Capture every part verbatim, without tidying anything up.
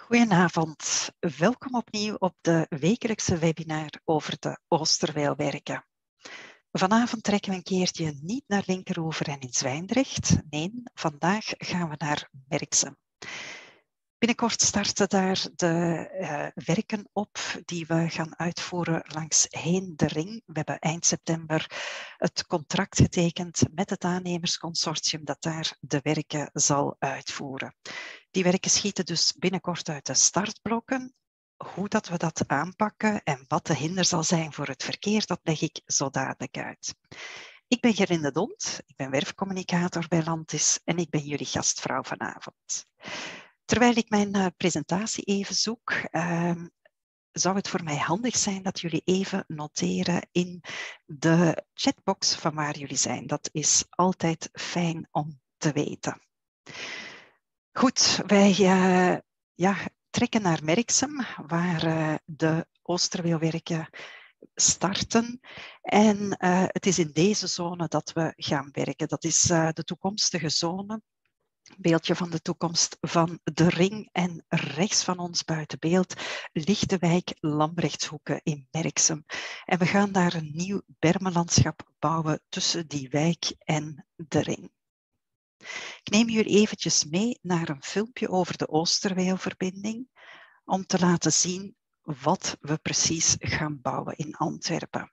Goedenavond, welkom opnieuw op de wekelijkse webinar over de Oosterweelwerken. Vanavond trekken we een keertje niet naar Linkeroever en in Zwijndrecht. Nee, vandaag gaan we naar Merksem. Binnenkort starten daar de uh, werken op die we gaan uitvoeren langs Heen de Ring. We hebben eind september het contract getekend met het aannemersconsortium dat daar de werken zal uitvoeren. Die werken schieten dus binnenkort uit de startblokken. Hoe dat we dat aanpakken en wat de hinder zal zijn voor het verkeer, dat leg ik zo dadelijk uit. Ik ben Gerlinde Dont, ik ben werfcommunicator bij Landis en ik ben jullie gastvrouw vanavond. Terwijl ik mijn uh, presentatie even zoek, uh, zou het voor mij handig zijn dat jullie even noteren in de chatbox van waar jullie zijn. Dat is altijd fijn om te weten. Goed, wij uh, ja, trekken naar Merksem, waar uh, de Oosterweelwerken starten. En uh, het is in deze zone dat we gaan werken. Dat is uh, de toekomstige zone. Beeldje van de toekomst van de ring. En rechts van ons buiten beeld ligt de wijk Lambrechtshoeken in Merksem. En we gaan daar een nieuw bermenlandschap bouwen tussen die wijk en de ring. Ik neem jullie eventjes mee naar een filmpje over de Oosterweelverbinding om te laten zien wat we precies gaan bouwen in Antwerpen.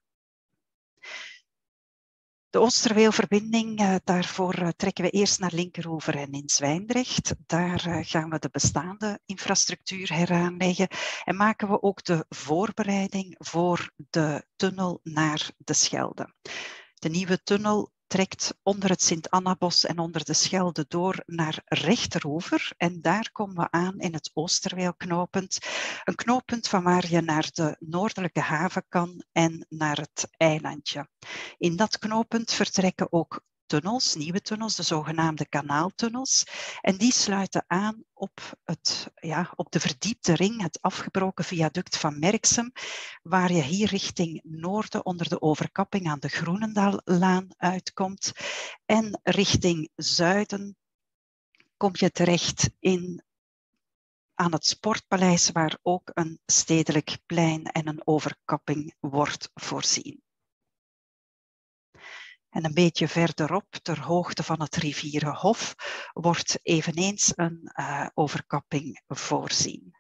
De Oosterweelverbinding, uh, daarvoor uh, trekken we eerst naar Linkeroever en in Zwijndrecht. Daar uh, gaan we de bestaande infrastructuur heraanleggen en maken we ook de voorbereiding voor de tunnel naar de Schelde. De nieuwe tunnel trekt onder het Sint-Annabos en onder de Schelde door naar Rechteroever. En daar komen we aan in het Oosterweelknooppunt. Een knooppunt van waar je naar de noordelijke haven kan en naar het eilandje. In dat knooppunt vertrekken ook tunnels, nieuwe tunnels, de zogenaamde kanaaltunnels. En die sluiten aan op, het, ja, op de verdiepte ring, het afgebroken viaduct van Merksem, waar je hier richting noorden onder de overkapping aan de Groenendaallaan uitkomt. En richting zuiden kom je terecht in, aan het Sportpaleis, waar ook een stedelijk plein en een overkapping wordt voorzien. En een beetje verderop, ter hoogte van het Rivierenhof, wordt eveneens een uh, overkapping voorzien.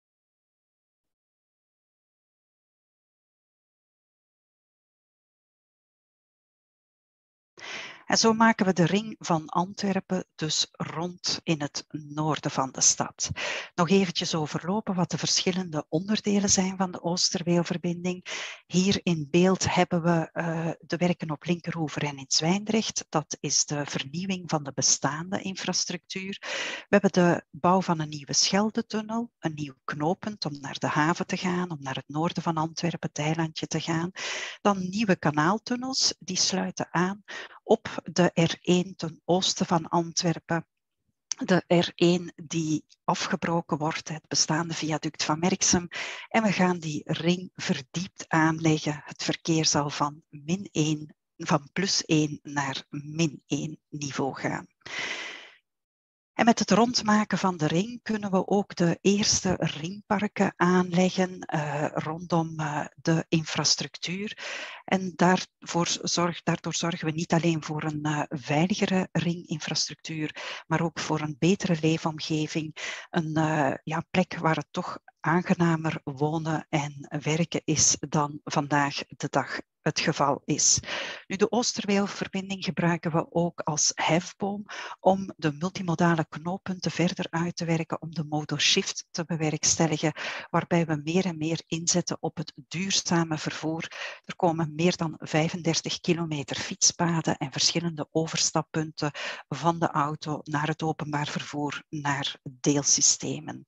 En zo maken we de ring van Antwerpen dus rond in het noorden van de stad. Nog eventjes overlopen wat de verschillende onderdelen zijn van de Oosterweelverbinding. Hier in beeld hebben we uh, de werken op Linkeroever en in Zwijndrecht. Dat is de vernieuwing van de bestaande infrastructuur. We hebben de bouw van een nieuwe Scheldetunnel, een nieuw knooppunt om naar de haven te gaan, om naar het noorden van Antwerpen, het eilandje te gaan. Dan nieuwe kanaaltunnels, die sluiten aan op de R één ten oosten van Antwerpen. De R één die afgebroken wordt, het bestaande viaduct van Merksem. En we gaan die ring verdiept aanleggen. Het verkeer zal van, min één, van plus één naar min één niveau gaan. En met het rondmaken van de ring kunnen we ook de eerste ringparken aanleggen uh, rondom uh, de infrastructuur. En daarvoor, zorg, daardoor zorgen we niet alleen voor een uh, veiligere ringinfrastructuur, maar ook voor een betere leefomgeving. Een uh, ja, plek waar het toch aangenamer wonen en werken is dan vandaag de dag het geval is. Nu, de Oosterweelverbinding gebruiken we ook als hefboom om de multimodale knooppunten verder uit te werken, om de modal shift te bewerkstelligen, waarbij we meer en meer inzetten op het duurzame vervoer. Er komen meer dan vijfendertig kilometer fietspaden en verschillende overstappunten van de auto naar het openbaar vervoer, naar deelsystemen.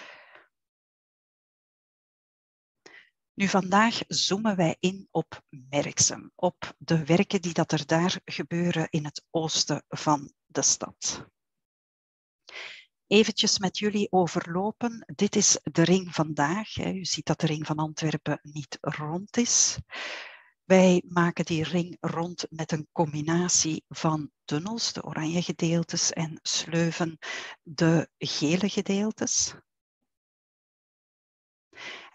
Nu, vandaag zoomen wij in op Merksem, op de werken die dat er daar gebeuren in het oosten van de stad. Eventjes met jullie overlopen. Dit is de ring vandaag. U ziet dat de ring van Antwerpen niet rond is. Wij maken die ring rond met een combinatie van tunnels, de oranje gedeeltes, en sleuven, de gele gedeeltes.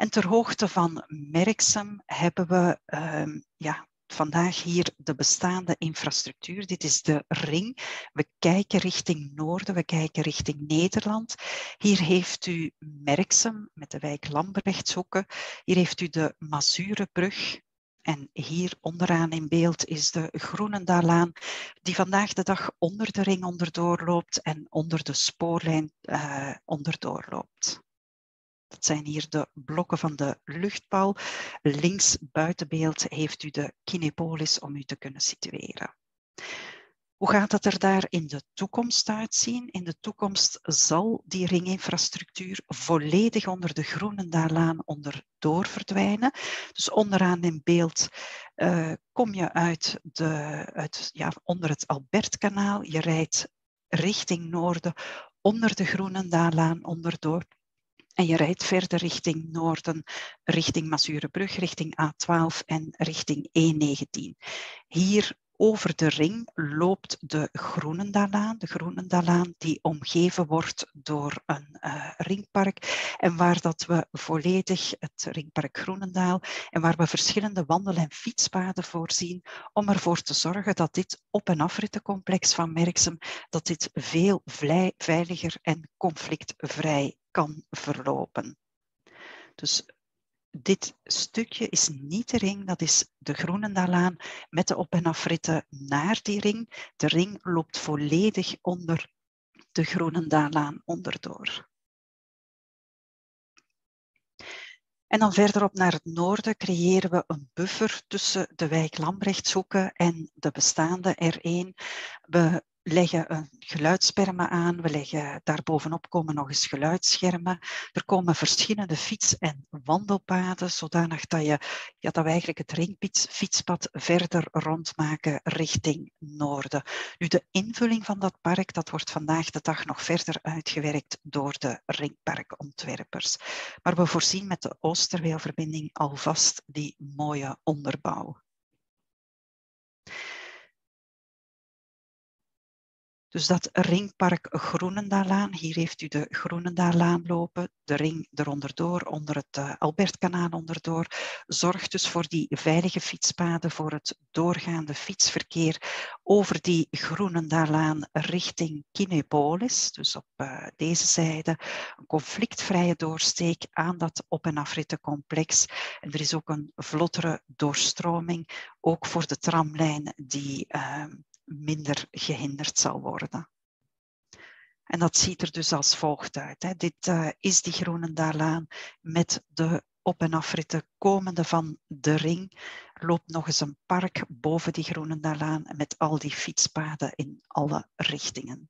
En ter hoogte van Merksem hebben we uh, ja, vandaag hier de bestaande infrastructuur. Dit is de ring. We kijken richting noorden, we kijken richting Nederland. Hier heeft u Merksem met de wijk Lambrechtshoeken. Hier heeft u de Mazurenbrug. En hier onderaan in beeld is de Groenendaalaan, die vandaag de dag onder de ring onderdoor loopt en onder de spoorlijn uh, onderdoor loopt. Dat zijn hier de blokken van de luchtbal. Links buiten beeld heeft u de Kinepolis om u te kunnen situeren. Hoe gaat het er daar in de toekomst uitzien? In de toekomst zal die ringinfrastructuur volledig onder de Groenendaalaan onderdoor verdwijnen. Dus onderaan in beeld uh, kom je uit de, uit, ja, onder het Albertkanaal. Je rijdt richting noorden onder de Groenendaalaan onderdoor. En je rijdt verder richting noorden, richting Mazurenbrug, richting A twaalf en richting E negentien. Hier over de ring loopt de Groenendaalaan, de Groenendaalaan die omgeven wordt door een uh, ringpark en waar dat we volledig het ringpark Groenendaal en waar we verschillende wandel- en fietspaden voorzien om ervoor te zorgen dat dit op- en afrittencomplex van Merksem dat dit veel veiliger en conflictvrij kan verlopen. Dus dit stukje is niet de ring, dat is de Groenendaalaan met de op- en afritten naar die ring. De ring loopt volledig onder de Groenendaalaan onderdoor. En dan verderop naar het noorden creëren we een buffer tussen de wijk Lambrechtshoeken en de bestaande R één. We leggen een geluidsschermen aan, we leggen daarbovenop komen nog eens geluidsschermen. Er komen verschillende fiets- en wandelpaden, zodanig dat, je, ja, dat we eigenlijk het ringfietspad verder rondmaken richting noorden. Nu, de invulling van dat park, dat wordt vandaag de dag nog verder uitgewerkt door de ringparkontwerpers. Maar we voorzien met de Oosterweelverbinding alvast die mooie onderbouw. Dus dat ringpark Groenendaalaan, hier heeft u de Groenendaalaan lopen, de ring eronderdoor, onder het uh, Albertkanaal onderdoor, zorgt dus voor die veilige fietspaden, voor het doorgaande fietsverkeer over die Groenendaalaan richting Kinepolis, dus op uh, deze zijde, een conflictvrije doorsteek aan dat op- en afrittencomplex. En er is ook een vlottere doorstroming, ook voor de tramlijn die uh, minder gehinderd zal worden. En dat ziet er dus als volgt uit. Hè. Dit uh, is die Groenendaalaan met de op- en afritten komende van de ring. Er loopt nog eens een park boven die Groenendaalaan met al die fietspaden in alle richtingen.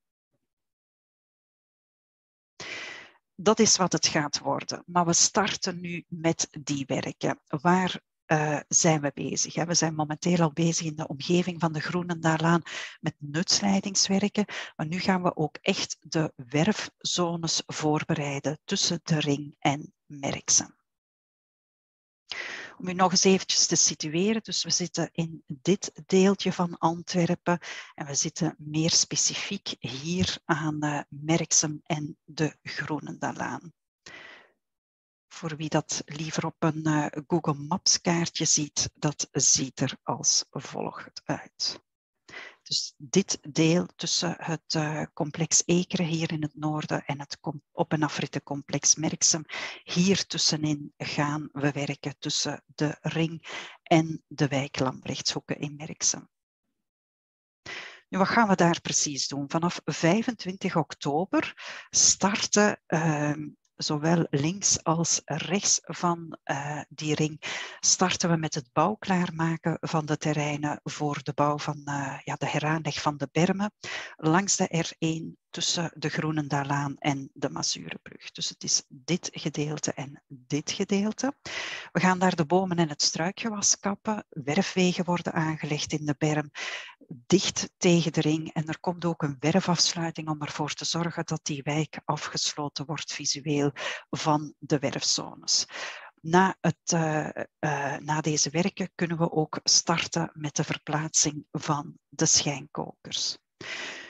Dat is wat het gaat worden. Maar we starten nu met die werken. Waar Uh, zijn we bezig. Hè? We zijn momenteel al bezig in de omgeving van de Groenendaalaan met nutsleidingswerken, maar nu gaan we ook echt de werfzones voorbereiden tussen de ring en Merksem. Om u nog eens eventjes te situeren, dus we zitten in dit deeltje van Antwerpen en we zitten meer specifiek hier aan uh, Merksem en de Groenendaalaan. Voor wie dat liever op een uh, Google Maps kaartje ziet, dat ziet er als volgt uit. Dus dit deel tussen het uh, complex Ekeren hier in het noorden en het op- en afrittencomplex Merksem, hier tussenin gaan we werken tussen de ring en de wijk Lambrechtshoeken in Merksem. Nu, wat gaan we daar precies doen? Vanaf vijfentwintig oktober starten uh, zowel links als rechts van uh, die ring starten we met het bouwklaarmaken van de terreinen voor de bouw van uh, ja, de heraanleg van de bermen langs de R één tussen de Groenendaalaan en de Mazurenbrug. Dus het is dit gedeelte en dit gedeelte. We gaan daar de bomen en het struikgewas kappen. Werfwegen worden aangelegd in de berm, dicht tegen de ring. En er komt ook een werfafsluiting om ervoor te zorgen dat die wijk afgesloten wordt visueel van de werfzones. Na, het, uh, uh, na deze werken kunnen we ook starten met de verplaatsing van de schijnkokers.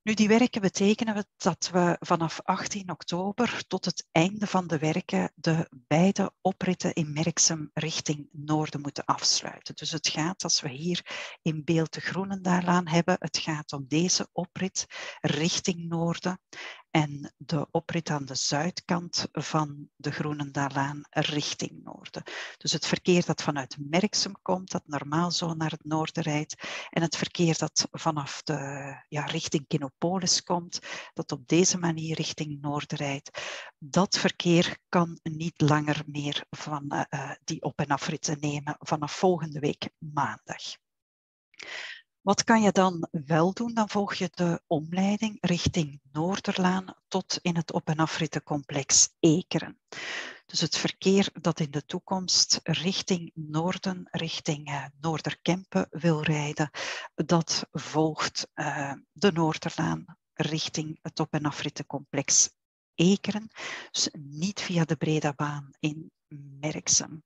Nu, die werken betekenen dat we vanaf achttien oktober tot het einde van de werken de beide opritten in Merksem richting noorden moeten afsluiten. Dus het gaat, als we hier in beeld de Groenendaalaan hebben, het gaat om deze oprit richting noorden en de oprit aan de zuidkant van de Groenendaalaan richting noorden. Dus het verkeer dat vanuit Merksem komt, dat normaal zo naar het noorden rijdt, en het verkeer dat vanaf de ja, richting Kinopolis komt, dat op deze manier richting noorden rijdt, dat verkeer kan niet langer meer van uh, die op- en afritten nemen vanaf volgende week maandag. Wat kan je dan wel doen? Dan volg je de omleiding richting Noorderlaan tot in het op- en afrittencomplex Ekeren. Dus het verkeer dat in de toekomst richting Noorden, richting uh, Noorderkempen wil rijden, dat volgt uh, de Noorderlaan richting het op- en afrittencomplex Ekeren. Dus niet via de Bredabaan in Merksem.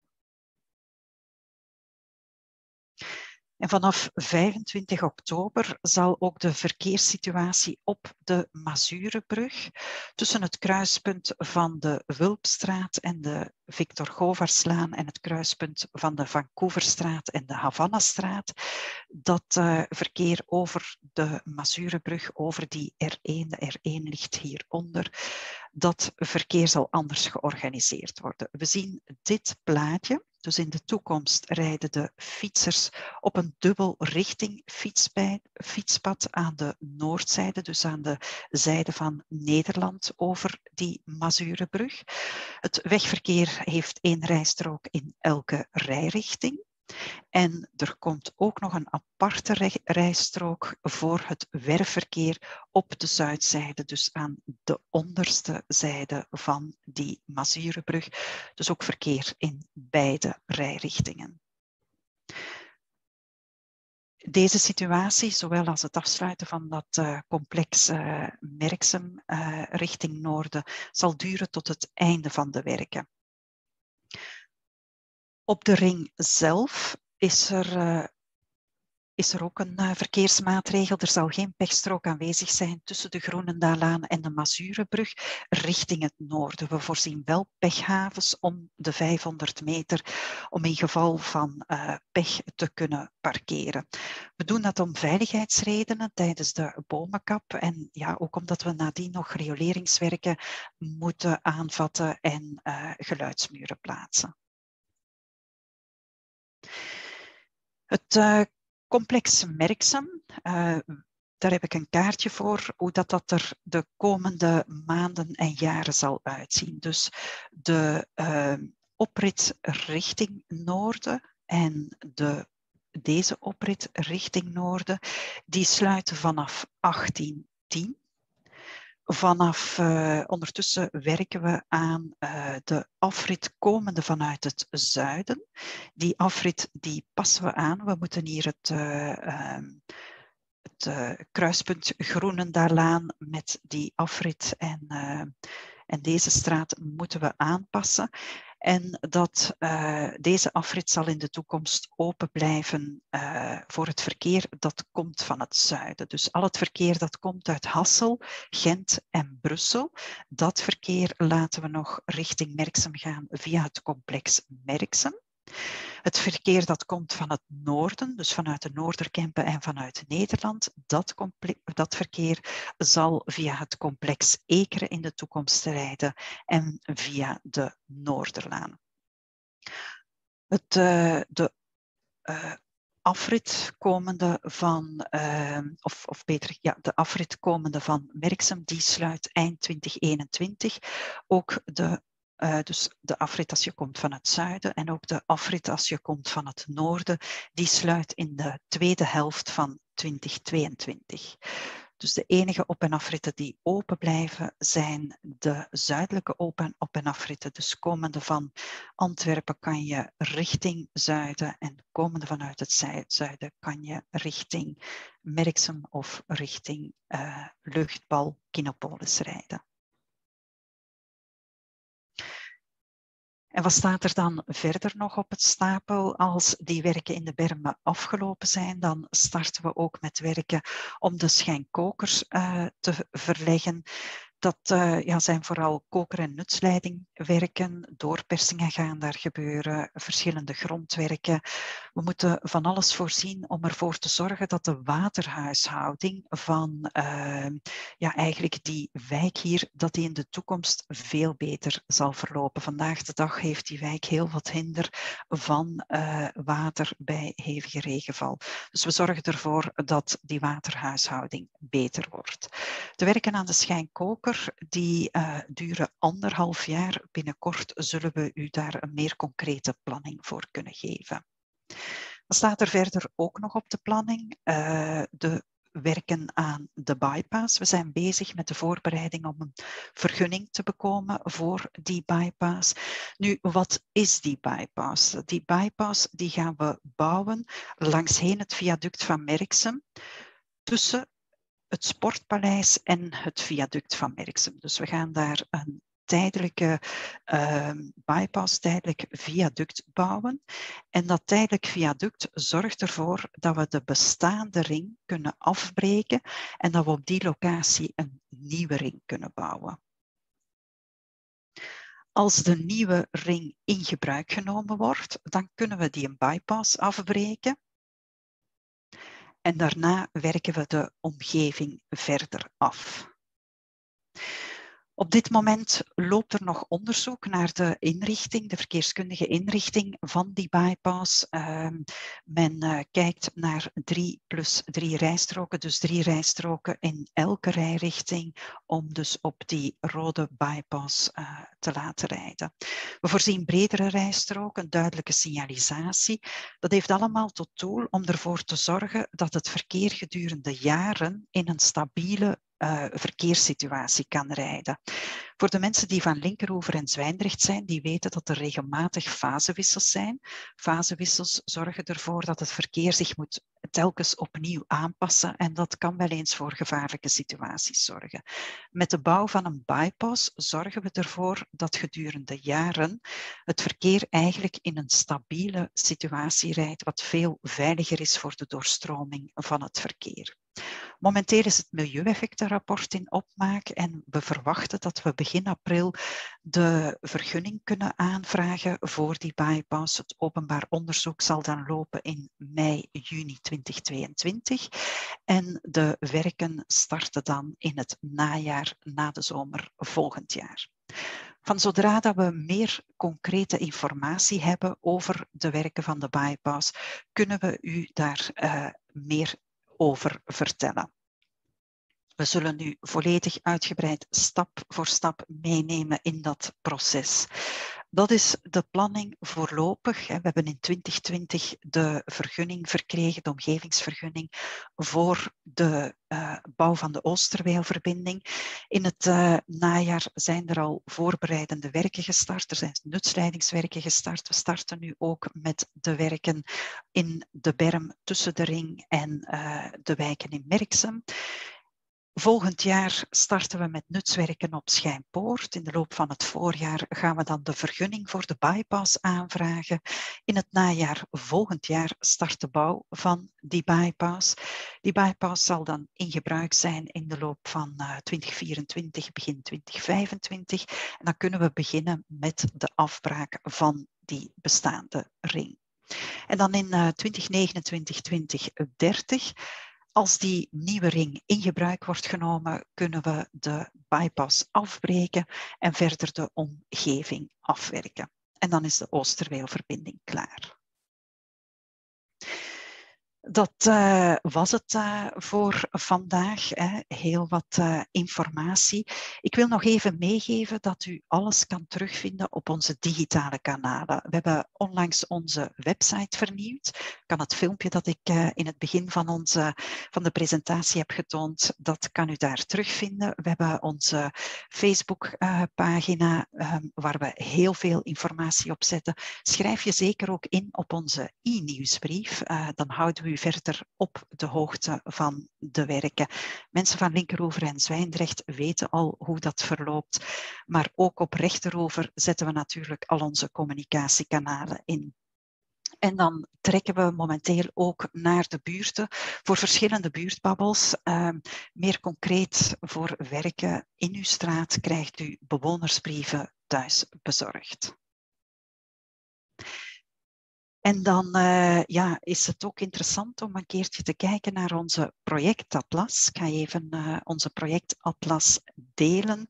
En vanaf vijfentwintig oktober zal ook de verkeerssituatie op de Mazurenbrug tussen het kruispunt van de Wulpstraat en de Victor Govarslaan en het kruispunt van de Vancouverstraat en de Havanastraat, dat uh, verkeer over de Mazurenbrug, over die R één, de R één ligt hieronder, dat verkeer zal anders georganiseerd worden. We zien dit plaatje. Dus in de toekomst rijden de fietsers op een dubbel richting fietspad aan de noordzijde, dus aan de zijde van Nederland over die Mazurenbrug. Het wegverkeer heeft één rijstrook in elke rijrichting. En er komt ook nog een aparte rijstrook voor het werfverkeer op de zuidzijde, dus aan de onderste zijde van die Mazurenbrug. Dus ook verkeer in beide rijrichtingen. Deze situatie, zowel als het afsluiten van dat uh, complex uh, Merksem uh, richting noorden, zal duren tot het einde van de werken. Op de ring zelf is er, uh, is er ook een uh, verkeersmaatregel. Er zal geen pechstrook aanwezig zijn tussen de Groenendaalaan en de Mazurenbrug richting het noorden. We voorzien wel pechhavens om de vijfhonderd meter om in geval van uh, pech te kunnen parkeren. We doen dat om veiligheidsredenen tijdens de bomenkap en ja, ook omdat we nadien nog rioleringswerken moeten aanvatten en uh, geluidsmuren plaatsen. Het uh, complex Merksem, uh, daar heb ik een kaartje voor hoe dat, dat er de komende maanden en jaren zal uitzien. Dus de uh, oprit richting noorden en de, deze oprit richting noorden, die sluiten vanaf achttien tien. Vanaf, uh, ondertussen werken we aan uh, de afrit komende vanuit het zuiden. Die afrit die passen we aan. We moeten hier het, uh, um, het uh, kruispunt Groenendaalaan met die afrit en, uh, en deze straat moeten we aanpassen. En dat uh, deze afrit zal in de toekomst open blijven uh, voor het verkeer dat komt van het zuiden. Dus al het verkeer dat komt uit Hassel, Gent en Brussel, dat verkeer laten we nog richting Merksem gaan via het complex Merksem. Het verkeer dat komt van het noorden, dus vanuit de Noorderkempen en vanuit Nederland, dat, dat verkeer zal via het complex Ekeren in de toekomst rijden en via de Noorderlaan. Het, uh, de uh, afrit komende van, uh, of, of beter, ja, de afrit komende van Merksem, die sluit eind twintig eenentwintig. Ook de Uh, dus de afrit als je komt van het zuiden en ook de afrit als je komt van het noorden, die sluit in de tweede helft van twintig tweeëntwintig. Dus de enige op- en afritten die open blijven zijn de zuidelijke open- op- en afritten. Dus komende van Antwerpen kan je richting zuiden en komende vanuit het zuiden kan je richting Merksem of richting uh, luchtbal Kinopolis rijden. En wat staat er dan verder nog op het stapel? Als die werken in de bermen afgelopen zijn, dan starten we ook met werken om de schijnkokers uh, te verleggen. Dat uh, ja, zijn vooral koker- en nutsleidingwerken. Doorpersingen gaan daar gebeuren, verschillende grondwerken. We moeten van alles voorzien om ervoor te zorgen dat de waterhuishouding van uh, ja, eigenlijk die wijk hier, dat die in de toekomst veel beter zal verlopen. Vandaag de dag heeft die wijk heel wat hinder van uh, water bij hevige regenval. Dus we zorgen ervoor dat die waterhuishouding beter wordt. De werken aan de schijnkoker die uh, duren anderhalf jaar. Binnenkort zullen we u daar een meer concrete planning voor kunnen geven. Wat staat er verder ook nog op de planning? Uh, de werken aan de bypass. We zijn bezig met de voorbereiding om een vergunning te bekomen voor die bypass. Nu, wat is die bypass? Die bypass die gaan we bouwen langsheen het viaduct van Merksem, tussen het Sportpaleis en het viaduct van Merksem. Dus we gaan daar een tijdelijke uh, bypass, tijdelijk viaduct bouwen. En dat tijdelijk viaduct zorgt ervoor dat we de bestaande ring kunnen afbreken en dat we op die locatie een nieuwe ring kunnen bouwen. Als de nieuwe ring in gebruik genomen wordt, dan kunnen we die een bypass afbreken. En daarna werken we de omgeving verder af. Op dit moment loopt er nog onderzoek naar de inrichting, de verkeerskundige inrichting van die bypass. Uh, men uh, kijkt naar drie plus drie rijstroken, dus drie rijstroken in elke rijrichting, om dus op die rode bypass uh, te laten rijden. We voorzien bredere rijstroken, duidelijke signalisatie. Dat heeft allemaal tot doel om ervoor te zorgen dat het verkeer gedurende jaren in een stabiele Uh, verkeerssituatie kan rijden. Voor de mensen die van Linkeroever en Zwijndrecht zijn, die weten dat er regelmatig fasewissels zijn. Fasewissels zorgen ervoor dat het verkeer zich moet telkens opnieuw aanpassen en dat kan wel eens voor gevaarlijke situaties zorgen. Met de bouw van een bypass zorgen we ervoor dat gedurende jaren het verkeer eigenlijk in een stabiele situatie rijdt, wat veel veiliger is voor de doorstroming van het verkeer. Momenteel is het milieueffectenrapport in opmaak en we verwachten dat we begin april de vergunning kunnen aanvragen voor die bypass. Het openbaar onderzoek zal dan lopen in mei, juni twintig tweeëntwintig en de werken starten dan in het najaar, na de zomer volgend jaar. Van zodra dat we meer concrete informatie hebben over de werken van de bypass, kunnen we u daar uh, meer over vertellen. We zullen u volledig uitgebreid stap voor stap meenemen in dat proces. Dat is de planning voorlopig. We hebben in twintig twintig de vergunning verkregen, de omgevingsvergunning, voor de uh, bouw van de Oosterweelverbinding. In het uh, najaar zijn er al voorbereidende werken gestart. Er zijn nutsleidingswerken gestart. We starten nu ook met de werken in de berm tussen de ring en uh, de wijken in Merksem. Volgend jaar starten we met nutswerken op Schijnpoort. In de loop van het voorjaar gaan we dan de vergunning voor de bypass aanvragen. In het najaar volgend jaar start de bouw van die bypass. Die bypass zal dan in gebruik zijn in de loop van uh, twintig vierentwintig, begin twintig vijfentwintig. En dan kunnen we beginnen met de afbraak van die bestaande ring. En dan in uh, twintig negenentwintig, twintig dertig... Als die nieuwe ring in gebruik wordt genomen, kunnen we de bypass afbreken en verder de omgeving afwerken. En dan is de Oosterweelverbinding klaar. Dat uh, was het uh, voor vandaag. Hè. Heel wat uh, informatie. Ik wil nog even meegeven dat u alles kan terugvinden op onze digitale kanalen. We hebben onlangs onze website vernieuwd. Ik kan het filmpje dat ik uh, in het begin van, onze, van de presentatie heb getoond, dat kan u daar terugvinden. We hebben onze Facebook-pagina uh, um, waar we heel veel informatie op zetten. Schrijf je zeker ook in op onze e-nieuwsbrief. Uh, dan houden we u verder op de hoogte van de werken. Mensen van Linkeroever en Zwijndrecht weten al hoe dat verloopt. Maar ook op Rechteroever zetten we natuurlijk al onze communicatiekanalen in. En dan trekken we momenteel ook naar de buurten voor verschillende buurtbabbels. Uh, meer concreet voor werken in uw straat krijgt u bewonersbrieven thuis bezorgd. En dan uh, ja, is het ook interessant om een keertje te kijken naar onze projectatlas. Ik ga even uh, onze projectatlas delen.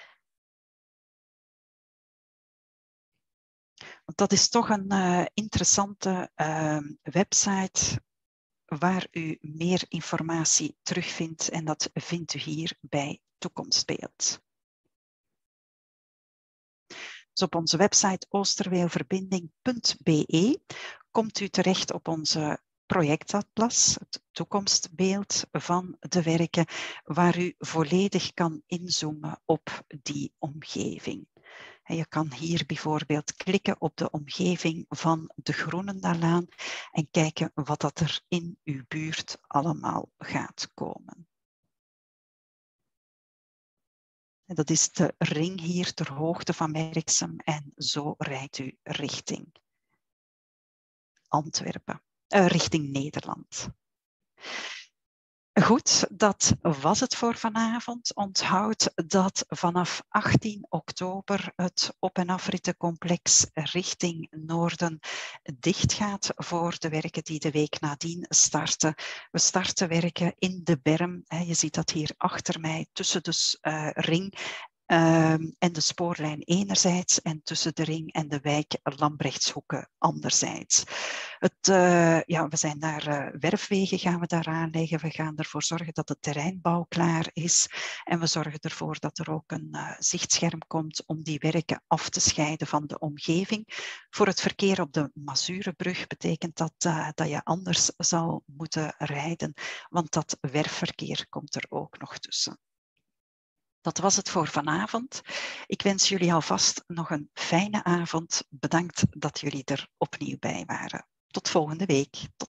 Want dat is toch een uh, interessante uh, website waar u meer informatie terugvindt en dat vindt u hier bij Toekomstbeeld. Dus op onze website oosterweelverbinding punt b e komt u terecht op onze projectatlas, het toekomstbeeld van de werken, waar u volledig kan inzoomen op die omgeving. En je kan hier bijvoorbeeld klikken op de omgeving van de Groenendalaan en kijken wat dat er in uw buurt allemaal gaat komen. En dat is de ring hier ter hoogte van Merksem en zo rijdt u richting Antwerpen, uh, richting Nederland. Goed, dat was het voor vanavond. Onthoud dat vanaf achttien oktober het op- en afrittencomplex richting Noorden dicht gaat voor de werken die de week nadien starten. We starten werken in de berm. Je ziet dat hier achter mij tussen de uh, ring Uh, en de spoorlijn enerzijds en tussen de ring en de wijk Lambrechtshoeken anderzijds. Het, uh, ja, we zijn daar uh, werfwegen gaan we daar aanleggen. We gaan ervoor zorgen dat de terreinbouw klaar is. En we zorgen ervoor dat er ook een uh, zichtscherm komt om die werken af te scheiden van de omgeving. Voor het verkeer op de Mazurenbrug betekent dat uh, dat je anders zal moeten rijden, want dat werfverkeer komt er ook nog tussen. Dat was het voor vanavond. Ik wens jullie alvast nog een fijne avond. Bedankt dat jullie er opnieuw bij waren. Tot volgende week. Tot